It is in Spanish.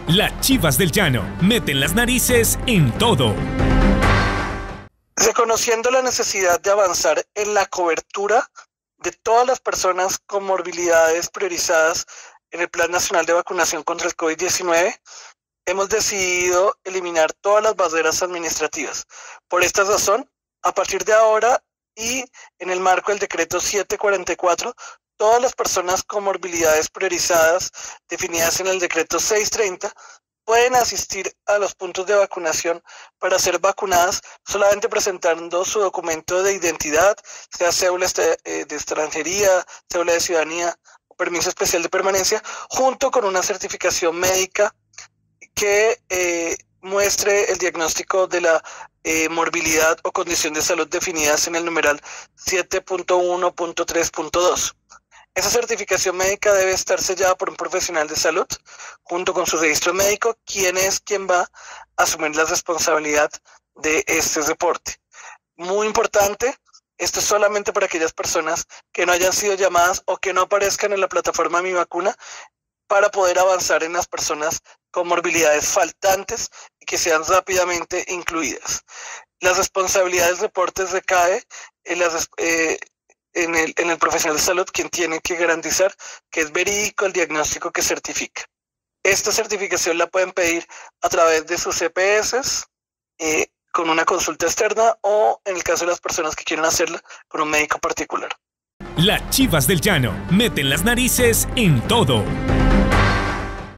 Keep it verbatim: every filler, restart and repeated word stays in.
Las Chivas del Llano meten las narices en todo. Reconociendo la necesidad de avanzar en la cobertura de todas las personas con morbilidades priorizadas en el Plan Nacional de Vacunación contra el COVID diecinueve, hemos decidido eliminar todas las barreras administrativas. Por esta razón, a partir de ahora y en el marco del decreto setecientos cuarenta y cuatro, todas las personas con morbilidades priorizadas definidas en el decreto seiscientos treinta pueden asistir a los puntos de vacunación para ser vacunadas solamente presentando su documento de identidad, sea cédula de extranjería, cédula de ciudadanía o permiso especial de permanencia, junto con una certificación médica que eh, muestre el diagnóstico de la eh, morbilidad o condición de salud definidas en el numeral siete punto uno punto tres punto dos. Esa certificación médica debe estar sellada por un profesional de salud, junto con su registro médico, quien es quien va a asumir la responsabilidad de este reporte. Muy importante, esto es solamente para aquellas personas que no hayan sido llamadas o que no aparezcan en la plataforma Mi Vacuna, para poder avanzar en las personas con morbilidades faltantes y que sean rápidamente incluidas. Las responsabilidades de reportes recae en las... Eh, En el, en el profesional de salud, quien tiene que garantizar que es verídico el diagnóstico que certifica. Esta certificación la pueden pedir a través de sus C P S, eh, con una consulta externa o, en el caso de las personas que quieran hacerla, con un médico particular. Las Chivas del Llano meten las narices en todo.